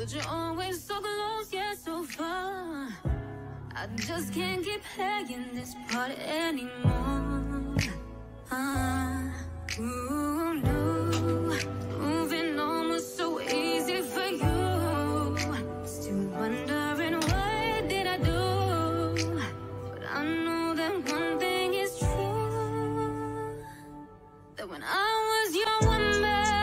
that you're always so close, yet so far. I just can't keep playing this part anymore. Ooh, no. Moving on was so easy for you. Still wondering what did I do? But I know that one thing is true, that when I was your woman,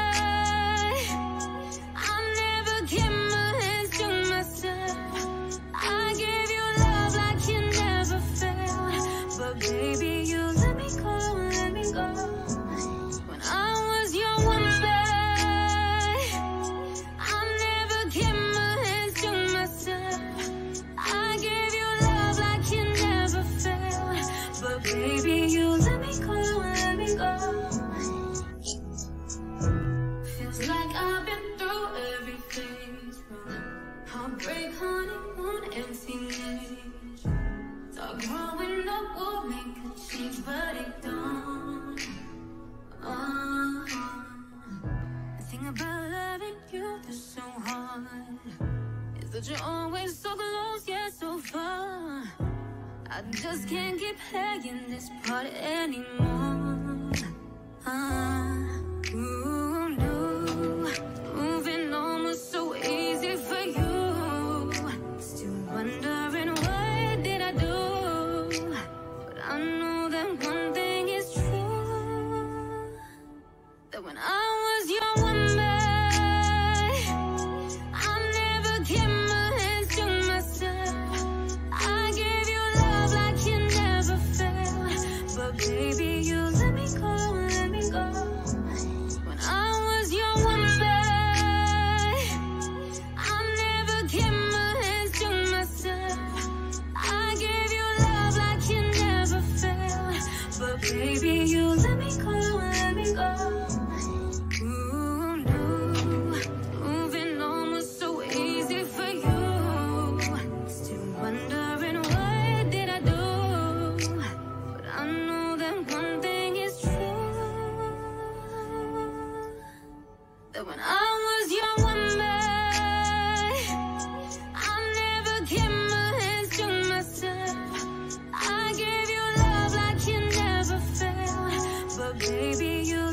I never gave my hands to myself. I gave you love like you never felt. But baby, you let me go, let me go. When I was your woman, I never gave my hands to myself. I gave you love like you never felt. But baby, you let me go, let me go. Feels like I've been through everything, from heartbreak, honeymoon, and teenage. Thought growing up would make a change, but it don't. The thing about loving you that's so hard is that you're always so close, yet so far. I just can't keep playing this part anymore. Ooh, no. Moving on was so easy for you. Still wondering what did I do? But I know that one thing is true, that when I was your woman, I never gave my hands to myself. I gave you love like you never felt. But baby, you let me go, let me go. When I was your woman, I never gave my hands to myself. I gave you love like you never felt. But baby, you let me go, let me go. Ooh, no. Moving on was so easy for you. Still wondering what did I do? But I know that one thing is true, that when I was your woman, I never gave my hands to myself. I gave you love like you never felt. But baby, you